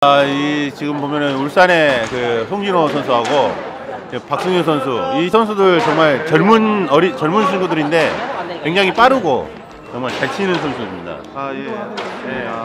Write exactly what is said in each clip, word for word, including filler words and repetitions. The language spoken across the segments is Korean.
아, 이 지금 보면은 울산의 그 송진호 선수하고 박승효 선수, 이 선수들 정말 젊은 어리 젊은 친구들인데 굉장히 빠르고 정말 잘 치는 선수입니다. 아 예. 예. 아,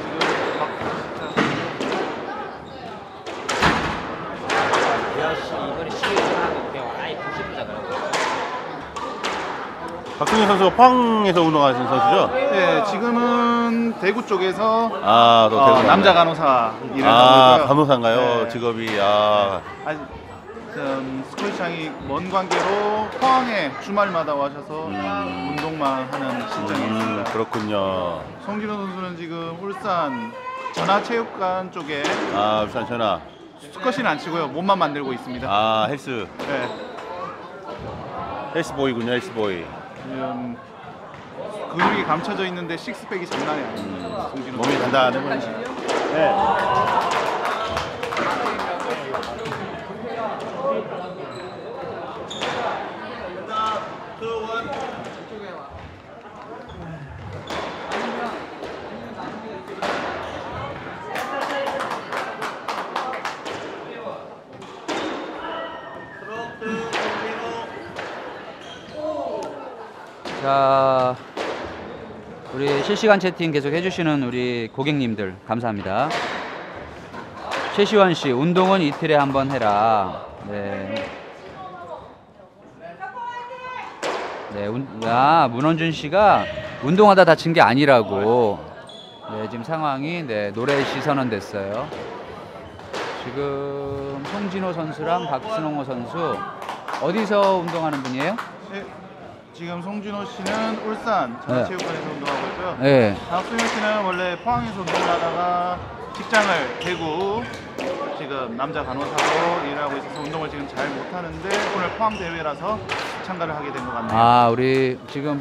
박승효 선수가 포항에서 운동하시는 선수죠? 네, 지금은 대구 쪽에서 아, 또 어, 대구 남자 간호사 일을 아, 하고 있고요. 간호사인가요? 네. 직업이 아. 아직 좀 스쿼시장이 먼 관계로 포항에 주말마다 와셔서 음. 운동만 하는 실정이 음, 있습니다. 그렇군요. 송진호 선수는 지금 울산 전하체육관 쪽에 아, 울산 전화. 스쿼시는 안 치고요, 몸만 만들고 있습니다. 아, 헬스. 네. 헬스보이군요, 헬스보이. 지금 근육이 감춰져 있는데 식스팩이 장난이 아닙니다. 음, 송진호 몸이 선수. 단단해 보이시죠? 네. 자, 우리 실시간 채팅 계속 해주시는 우리 고객님들 감사합니다. 최시원 씨, 운동은 이틀에 한 번 해라. 네. 네, 운, 아, 문원준 씨가 운동하다 다친 게 아니라고. 네, 지금 상황이 네, 노래시 선언됐어요. 지금 송진호 선수랑 박순홍호 선수 어디서 운동하는 분이에요? 네, 지금 송진호 씨는 울산 전체육관에서 네. 운동하고 있고요. 네. 박승효 씨는 원래 포항에서 운동을 하다가 직장을 대구 지금 남자 간호사로 일하고 있어서 운동을 지금 잘 못하는데 오늘 포항 대회라서 참가를 하게 된 것 같네요. 아, 우리 지금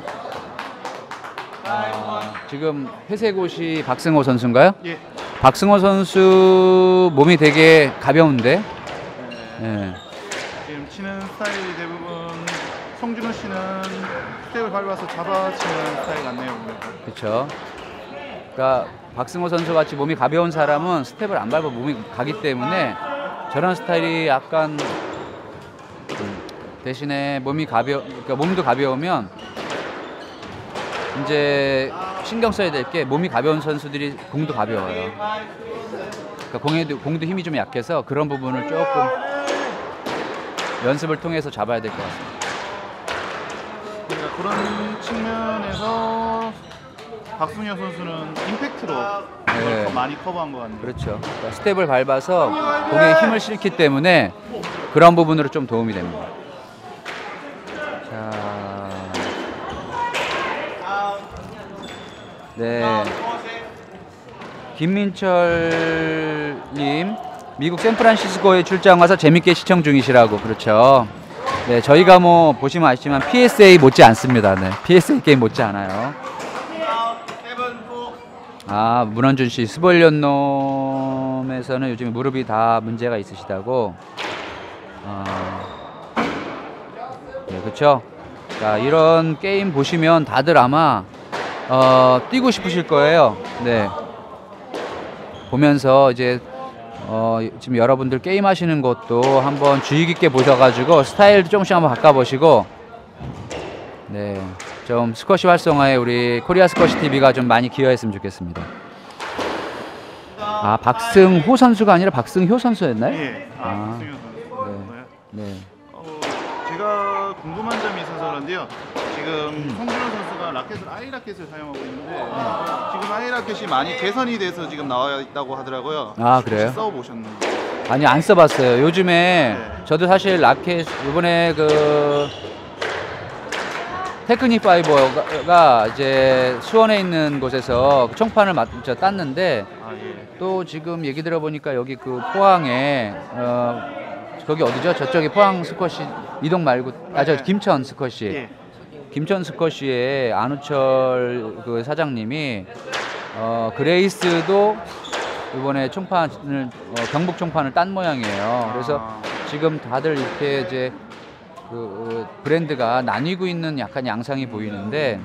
아, 지금 회색옷이 박승호 선수인가요? 예. 박승호 선수 몸이 되게 가벼운데. 네. 네. 지금 치는 스타일이 대부분 송진호 씨는 스텝을 밟아서 잡아치는 스타일 같네요. 그렇죠. 그러니까 박승호 선수 같이 몸이 가벼운 사람은 스텝을 안 밟아 몸이 가기 때문에 저런 스타일이 약간 대신에 몸이 가벼, 그러니까 몸도 가벼우면 이제 신경 써야 될 게 몸이 가벼운 선수들이 공도 가벼워요. 그러니까 공에도 공도 힘이 좀 약해서 그런 부분을 조금 연습을 통해서 잡아야 될 것 같습니다. 그러니까 그런 측면에서 박승효 선수는 임팩트로 네. 더 많이 커버한 것 같네요. 그렇죠. 그러니까 스텝을 밟아서 공에 힘을 실기 때문에 그런 부분으로 좀 도움이 됩니다. 자, 네, 김민철님, 미국 샌프란시스코에 출장 와서 재밌게 시청 중이시라고. 그렇죠. 네, 저희가 뭐 보시면 아시지만 피에스에이 못지 않습니다. 네, 피에스에이 게임 못지 않아요. 아, 문원준 씨, 스벌련놈에서는 요즘 무릎이 다 문제가 있으시다고. 아, 네, 그렇죠. 자, 이런 게임 보시면 다들 아마 어, 뛰고 싶으실 거예요. 네. 보면서 이제 어, 지금 여러분들 게임 하시는 것도 한번 주의 깊게 보셔가지고 스타일도 조금씩 한번 바꿔보시고, 네, 좀 스쿼시 활성화에 우리 코리아 스쿼시 티비가 좀 많이 기여했으면 좋겠습니다. 아, 박승호 선수가 아니라 박승효 선수였나요? 예. 아, 아, 박승효 선수. 네. 네. 어, 제가 궁금한 점이 있어서 그런데요. 지금 음. 송진호 선수가 라켓을 아이라켓을 사용하고 있는데 지금 아이라켓이 많이 개선이 돼서 지금 나와 있다고 하더라고요. 아, 그래요? 써보셨는지? 아니, 안 써봤어요. 요즘에 네. 저도 사실 라켓 이번에 그 테크닉 파이버가 이제 수원에 있는 곳에서 청판을 맞, 저, 땄는데 아, 예. 또 지금 얘기 들어보니까 여기 그 포항에 어, 거기 어디죠? 저쪽에 포항 스쿼시 이동 말고 아, 저 김천 스쿼시. 예. 김천 스쿼시의 안우철 그 사장님이 어, 그레이스도 이번에 총판을 어, 경북 총판을 딴 모양이에요. 그래서 아. 지금 다들 이렇게 이제 그 브랜드가 나뉘고 있는 약간 양상이 보이는데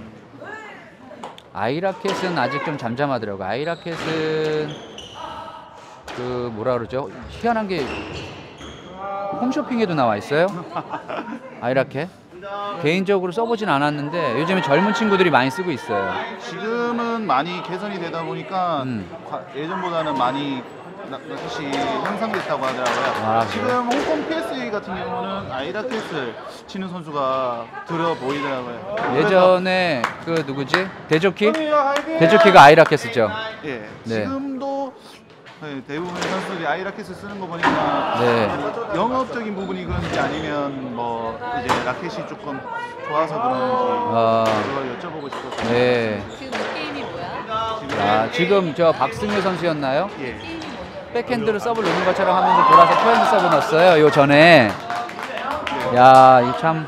아이라켓은 아직 좀 잠잠하더라고요. 아이라켓은 그 뭐라 그러죠? 희한한 게 홈쇼핑에도 나와 있어요. 아이라켓. 개인적으로 써보진 않았는데 요즘에 젊은 친구들이 많이 쓰고 있어요. 지금은 많이 개선이 되다 보니까 음. 과- 예전보다는 많이 다시 향상됐다고 하더라고요. 아, 지금 홍콩 피에스에이 같은 경우는 아이라켓을 치는 선수가 들어 보이더라고요. 예전에 그 누구지? 대조키? 대조키가 아이라켓 쓰죠. 예, 네. 지금도 네, 대부분의 선수들이 아이라켓을 쓰는 거 보니까 네. 영업적인 부분이 그런지 아니면 뭐 이제 라켓이 조금 좋아서 그런지 아. 그걸 여쭤보고 싶었어요. 네. 지금 이 게임이 뭐야? 지금 아, 지금 저 박승효 선수였나요? 예. 백핸드로 서브 넣는 것처럼 하면서 돌아서 포핸드 서브 넣었어요. 요 전에. 야, 이 참.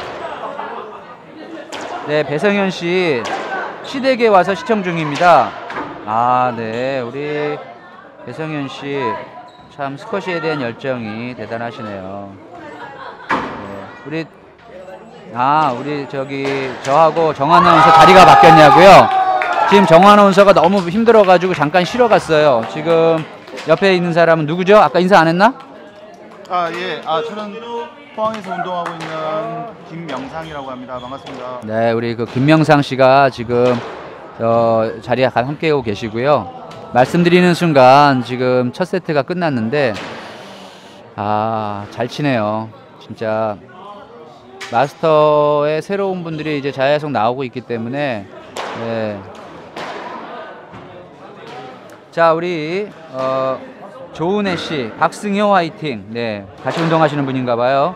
네, 배성현 씨 시댁에 와서 시청 중입니다. 아, 네, 우리 배성현 씨 참 스쿼시에 대한 열정이 대단하시네요. 네, 우리 아, 우리 저기 저하고 정 아나운서 자리가 바뀌었냐고요? 지금 정 아나운서가 너무 힘들어가지고 잠깐 쉬러 갔어요. 지금 옆에 있는 사람은 누구죠? 아까 인사 안 했나? 아 예, 아 저는 포항에서 운동하고 있는 김명상이라고 합니다. 반갑습니다. 네, 우리 그 김명상 씨가 지금 어, 자리에 함께하고 계시고요. 말씀드리는 순간 지금 첫 세트가 끝났는데 아, 잘 치네요. 진짜 마스터의 새로운 분들이 이제 자야속 나오고 있기 때문에 네. 자, 우리 어, 조은혜 씨, 박승효 화이팅. 네, 같이 운동하시는 분인가 봐요.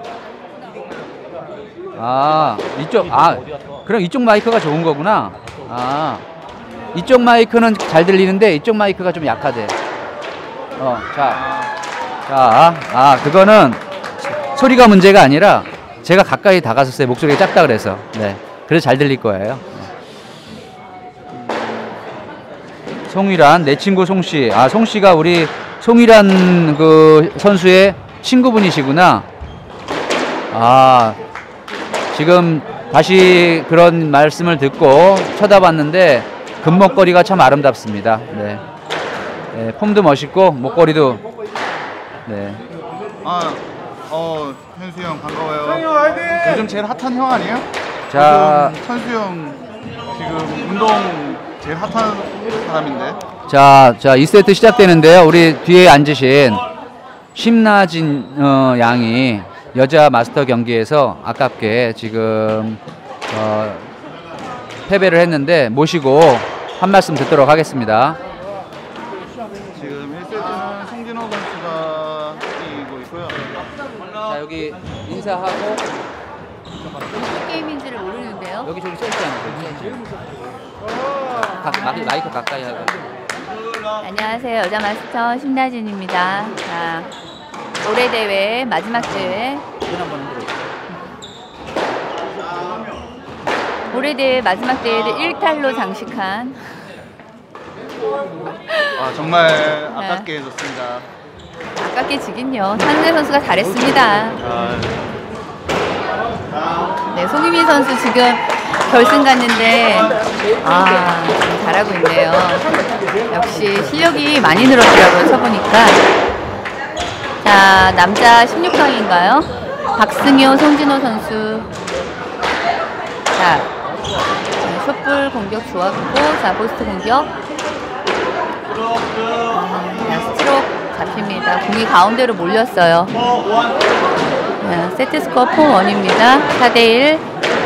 아, 이쪽, 아, 그럼 이쪽 마이크가 좋은 거구나. 아, 이쪽 마이크는 잘 들리는데 이쪽 마이크가 좀 약하대. 어, 자, 자, 아, 그거는 소리가 문제가 아니라 제가 가까이 다가섰어요. 목소리가 작다 그래서. 네, 그래서 잘 들릴 거예요. 송일환, 내 친구 송씨. 아, 송씨가 우리 송일환 그 선수의 친구분이시구나. 아, 지금 다시 그런 말씀을 듣고 쳐다봤는데 금목걸이가 참 아름답습니다. 네. 네, 폼도 멋있고 목걸이도. 네. 아, 어 현수 형 반가워요. 요즘 제일 핫한 형 아니에요? 자, 요즘 현수 형 지금 운동 제일 핫한 사람인데. 자, 자, 이 세트 시작되는데요. 우리 뒤에 앉으신 심나진 어, 양이 여자 마스터 경기에서 아깝게 지금 어, 패배를 했는데 모시고 한 말씀 듣도록 하겠습니다. 지금 일 세트는 송진호 선수가 이기고 있고요. 자, 여기 인사하고 무슨 게임인지를 모르는데요. 여기 저기 써있지 않아요? 가, 마이크, 마이크 가까이 하고. 안녕하세요. 여자 마스터 심나진입니다. 자, 올해 대회 마지막 대회. 이건 한번 흔들어. 올해 대회 마지막 대회를 일탈로 장식한 아 정말 아깝게 해줬습니다. 아깝게 지긴요. 한재 선수가 잘했습니다. 아, 네, 송유민 선수 지금 결승 갔는데 아, 지금 잘하고 있네요. 역시 실력이 많이 늘었더라고요. 쳐보니까. 자, 남자 십육 강인가요? 박승효, 송진호 선수. 자, 숏볼 공격 좋았고, 자, 포스트 공격. 아, 스트로크 잡힙니다. 공이 가운데로 몰렸어요. 자, 세트 스코어 사 원입니다. 사 대 일.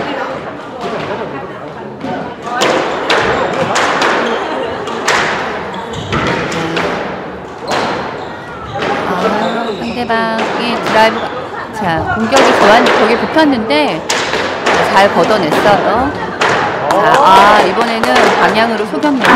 아, 상대방이 드라이브, 자, 공격이 좋았는데, 거기 붙었는데, 잘 걷어냈어요. 자, 아, 이번에는 방향으로 속였네요.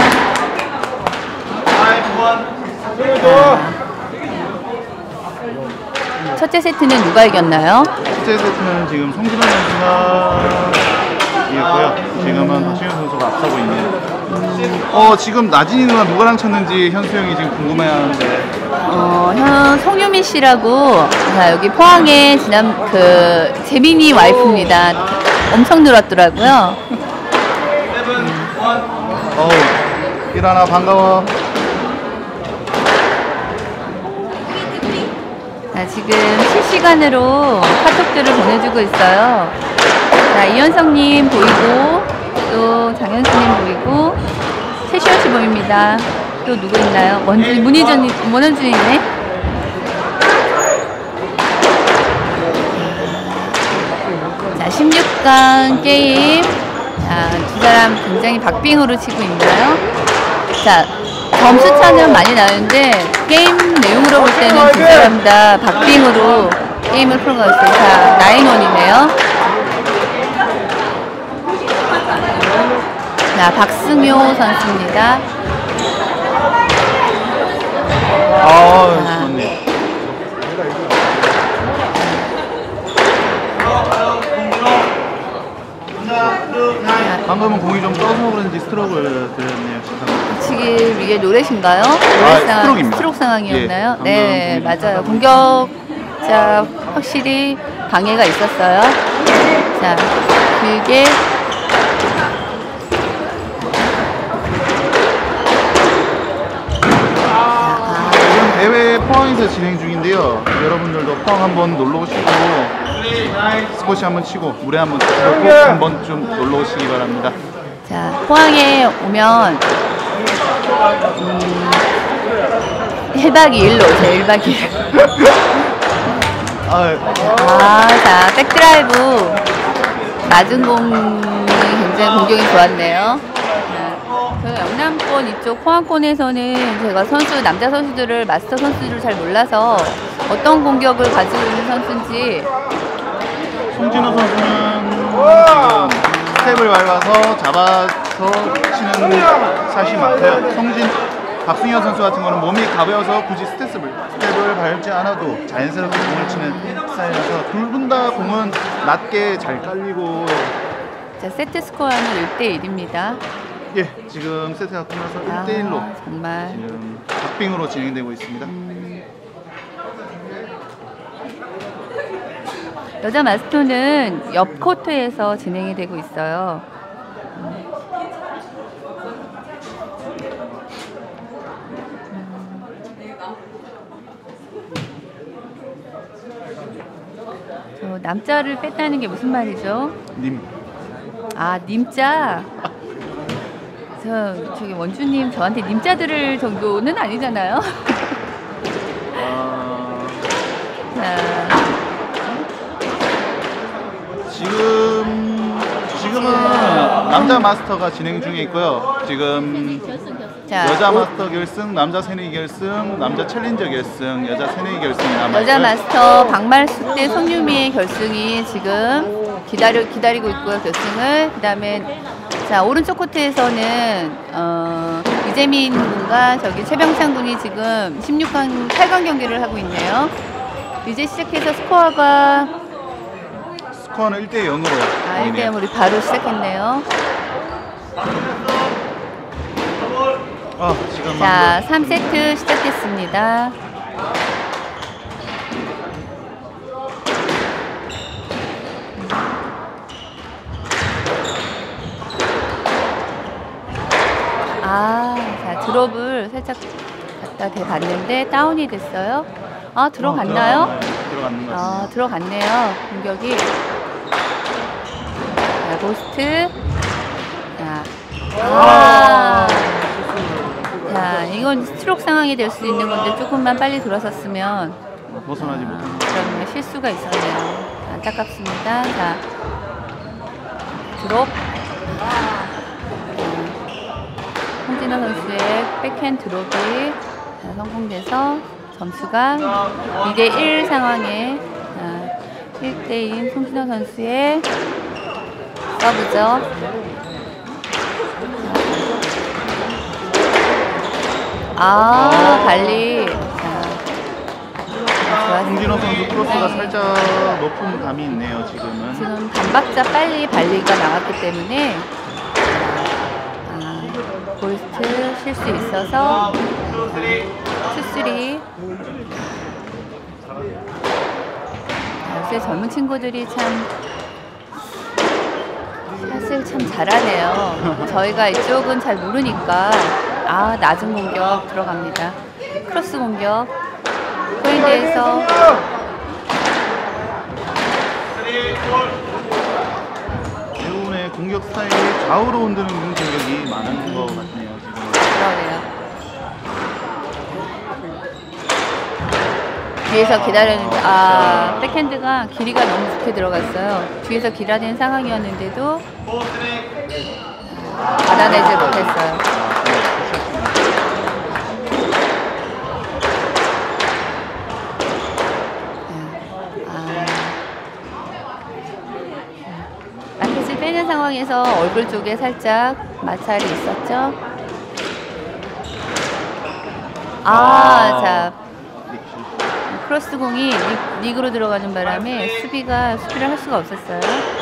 첫째 세트는 누가 이겼나요? 첫째 세트는 지금 송진호 선수가 이겼고요. 지금은 박신현 선수가 앞서고 있네요. 어 지금 나진이 누나 누구랑 쳤는지 현수 형이 지금 궁금해하는데. 어, 현 송유민 씨라고, 자, 여기 포항에 지난 그 재민이 와이프입니다. 엄청 늘었더라고요. 어우 일하나 반가워. 자, 지금 실시간으로 카톡들을 보내주고 있어요. 자, 이현성님 보이고, 또 장현수님 보이고, 최시원 씨 보입니다. 또 누구 있나요? 원준이, 문희준이, 문원준이네. 자, 십육 강 게임. 자, 두 사람 굉장히 박빙으로 치고 있나요? 자, 점수 차는 많이 나는데 게임 내용으로 볼 때는 두 사람 다 박빙으로 게임을 풀어가고 있어요. 자, 나인원이네요. 자, 박승효 선수입니다. 아, 좋네. 방금은 공이 좀 떠서 그런지 스트로크를 드렸네요. 지금 이게 노래신가요? 아, 노래 상황, 스트로크입니다. 스트로크 상황이었나요? 예, 네, 방금 맞아요. 공격자 확실히 방해가 있었어요. 자, 길게. 지금 대회 포항에서 진행 중인데요. 여러분들도 포항 한번 놀러 오시고 스쿼시 한번 치고 물에 한번 들고 한번 좀 놀러 오시기 바랍니다. 자, 포항에 오면 음, 일 박 이 일로 오세요. 일 박 이 일. 아, 아, 자, 백드라이브 맞은 공이 굉장히 공격이 좋았네요. 네. 저희 영남권 이쪽 포항권에서는 제가 선수, 남자 선수들을, 마스터 선수들을 잘 몰라서 어떤 공격을 가지고 있는 선수인지. 송진호 선수는 지금 스텝을 밟아서 잡아서 치는 샷이 많고요. 송진, 박승현 선수 같은 거는 몸이 가벼워서 굳이 스텝을, 스텝을 밟지 않아도 자연스럽게 공을 치는 스타일이라서 둘 분 다 공은 낮게 잘 깔리고. 자, 세트 스코어는 일 대 일입니다. 예, 지금 세트가 끝나서 일 대 일로 아, 정말. 지금 박빙으로 진행되고 있습니다. 여자 마스터는 옆 코트에서 진행이 되고 있어요. 저 남자를 뺐다는 게 무슨 말이죠? 님. 아, 님자. 저 저기 원주님 저한테 님자 들을 정도는 아니잖아요. 아, 자, 지금 지금은 남자 마스터가 진행 중에 있고요. 지금 자, 여자 오- 마스터 결승, 남자 새내기 결승, 남자 챌린저 결승, 여자 새내기 결승이 남아 여자 있고요. 마스터 박말숙 대 손유미의 결승이 지금 기다려 기다리고 있고요. 결승을. 그다음에 자, 오른쪽 코트에서는 어, 이재민 군과 저기 최병창 군이 지금 십육 강 팔 강 경기를 하고 있네요. 이제 시작해서 스코어가 스코어는 일 대 영으로. 아, 일 대 영 우리 바로 시작했네요. 아, 지금 자, 삼 세트 시작했습니다. 아, 자, 드롭을 살짝 갖다 대봤는데 다운이 됐어요. 아, 들어갔나요? 어, 들어갔- 들어갔는 것 같습니다. 아, 들어갔네요. 공격이. 자, 고스트. 자, 아. 자, 이건 스트로크 상황이 될 수 있는 건데 조금만 빨리 돌아섰으면 벗어나지 못한. 그런 실수가 있었네요. 안타깝습니다. 자, 드롭. 홍진호 선수의 백핸드 드롭이 자, 성공돼서 점수가 이 대 일 상황에 자, 일 대 이인 홍진호 선수의 서브죠. 아, 발리. 자, 좋았습니다. 홍진호 선수 크로스가 살짝 높은 감이 있네요. 지금은. 지금 반박자 빨리 발리가 나왔기 때문에 아, 볼스트 쉴 수 있어서 투쓰리. 요새 젊은 친구들이 참 샷을 참 잘하네요. 저희가 이쪽은 잘 모르니까. 아, 낮은 공격 들어갑니다. 크로스 공격. 포핸드에서 대운의 공격 스타일이 좌우로 흔드는 공격이 많은 것 같네요. 지금. 그러네요. 뒤에서 기다렸는데 아 백핸드가 길이가 너무 좋게 들어갔어요. 뒤에서 기다리는 상황이었는데도 받아내지 못했어요. 아, 라켓을 빼는 상황에서 얼굴 쪽에 살짝 마찰이 있었죠. 아, 자. 크로스 공이 리, 리그로 들어가는 바람에 수비가 수비를 할 수가 없었어요.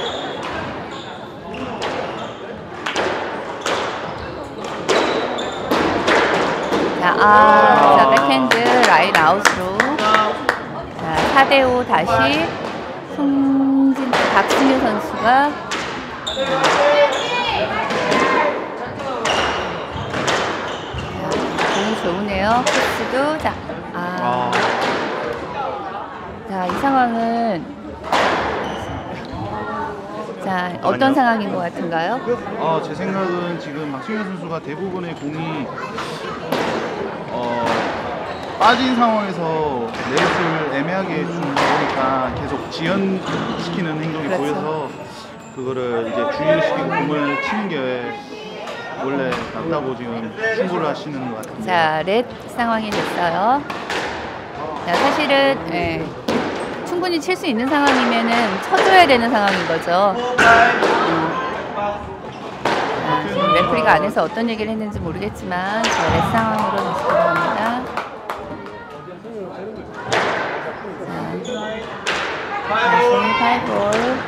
자, 아, 자 백핸드 라인 아웃으로. 자, 사 대 오 다시 송진 박승효 선수가 공이 좋으네요. 코스도 자, 아. 자, 이 상황은 자 어떤 상황인 것 같은가요? 어, 제 생각은 지금 박승현 선수가 대부분의 공이 어, 빠진 상황에서 넷을 애매하게 주다 보니까 계속 지연시키는 행동이 그렇죠. 보여서 그거를 이제 주의시키고 공을 치는 게 원래 낫다고 지금 충고를 하시는 것 같은데. 자, 렛 상황이 됐어요. 자, 사실은 예, 충분히 칠 수 있는 상황이면은 쳐줘야 되는 상황인 거죠. 음. 자, 지금 레프리가 안에서 어떤 얘기를 했는지 모르겠지만 자, 렛 상황으로 다시 들어갑니다. 자, 다시 파이볼.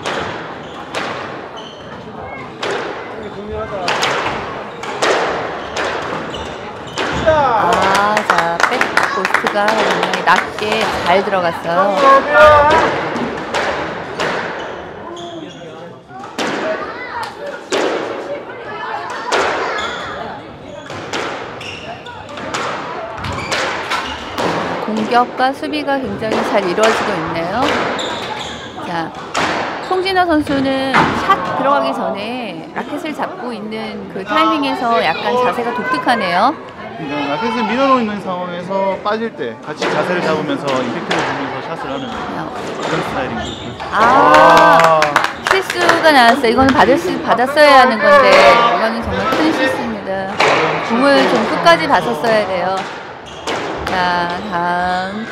아, 자, 백 포스트가 굉장히 낮게 잘 들어갔어요. 공격과 수비가 굉장히 잘 이루어지고 있네요. 자, 송진호 선수는 샷 들어가기 전에 라켓을 잡고 있는 그 타이밍에서 약간 자세가 독특하네요. 그러니까 라켓을 밀어놓는 상황에서 빠질 때 같이 자세를 잡으면서 임팩트를 주면서 샷을 하는 그런 스타일인 거죠. 아, 실수가 나왔어요. 이거는 받을 수, 받았어야 하는 건데 이거는 정말 큰 실수입니다. 공을 좀 끝까지 봤었어야 돼요. 자, 다음.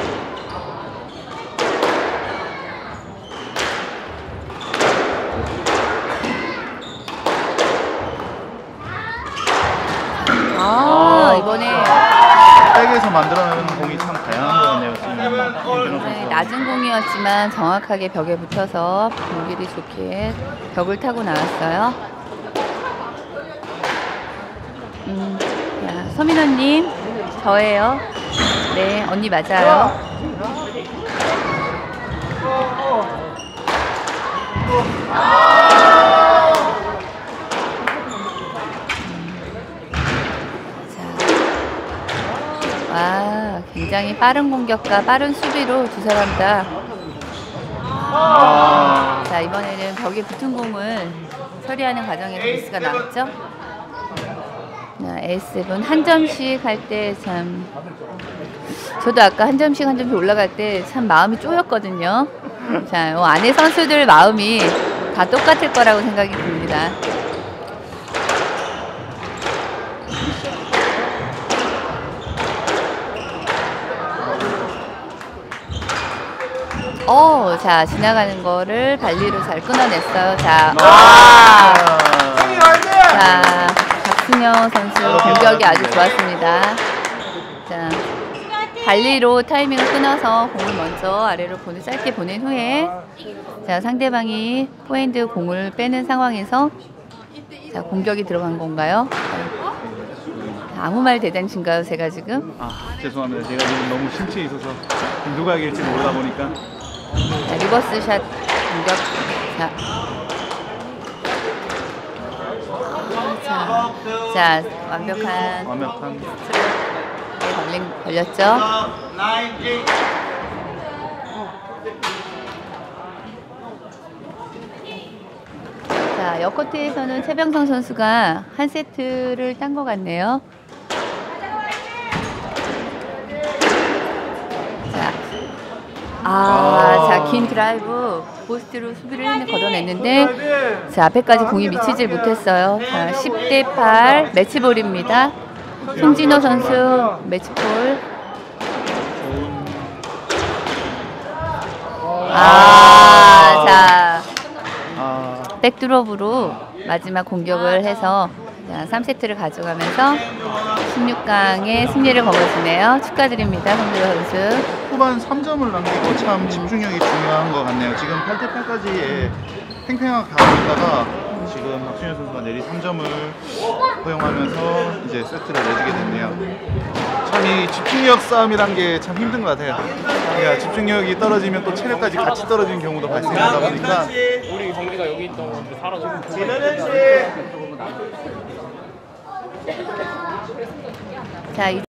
아, 이번에 백에서 만들어내는 공이 참 다양한 거였네요. 지금 네, 낮은 공이었지만 정확하게 벽에 붙어서 공길이 좋게 벽을 타고 나왔어요. 음, 야, 서민호님, 저예요. 네, 언니 맞아요. 와, 굉장히 빠른 공격과 빠른 수비로 두 사람 다. 아, 자, 이번에는 벽에 붙은 공을 처리하는 과정에서 미스가 나왔죠. 자, 에이스 세븐 한 점씩 할 때 참, 저도 아까 한 점씩 한 점씩 올라갈 때 참 마음이 쪼였거든요. 자, 요 안에 선수들 마음이 다 똑같을 거라고 생각이 듭니다. 어, 자, 지나가는 거를 발리로 잘 끊어냈어요. 자, 아! 자, 박승효 선수 공격이 아주 좋았습니다. 자, 발리로 타이밍을 끊어서 공을 먼저 아래로 보내, 짧게 보낸 후에 자, 상대방이 포핸드 공을 빼는 상황에서 자, 공격이 들어간 건가요? 아무 말 대잔치인가요, 제가 지금? 아, 죄송합니다. 제가 지금 너무 심취해 있어서 누가 이길지 모르다 보니까. 자, 리버스 샷 공격. 자, 아, 자, 자 완벽한 완벽한. 스트로크에 걸린, 걸렸죠. 자, 역코트에서는 최병성 선수가 한 세트를 딴 것 같네요. 자, 아, 자, 긴 드라이브 포스트로 수비를 했는 걷어냈는데, 자, 앞에까지 공이 미치질 못했어요. 자, 십 대 팔 매치볼입니다. 송진호 선수 매치볼. 아, 자, 아, 백드롭으로 마지막 공격을 해서 자, 삼 세트를 가져가면서 십육 강의 승리를 거머쥐네요. 축하드립니다, 송진호 선수. 후반 삼 점을 남기고 참 집중력이 중요한 것 같네요. 지금 팔 대 팔까지 팽팽하게 가고 있다가 지금 박준현 선수가 내리 삼 점을 허용하면서 이제 세트를 내주게 됐네요. 참 이 집중력 싸움이란 게 참 힘든 것 같아요. 그러니까 집중력이 떨어지면 또 체력까지 같이 떨어지는 경우도 발생하다 보니까 우리 경기가 여기 있던 건데 사라졌어. 자,